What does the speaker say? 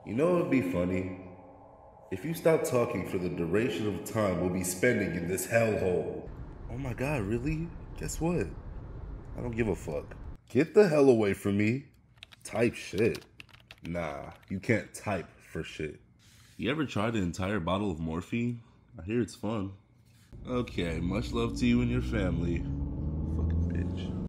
You know what would be funny? If you stop talking for the duration of time we'll be spending in this hellhole. Oh my god, really? Guess what? I don't give a fuck. Get the hell away from me. Type shit. Nah, you can't type for shit. You ever tried an entire bottle of morphine? I hear it's fun. Okay, much love to you and your family. Fucking bitch.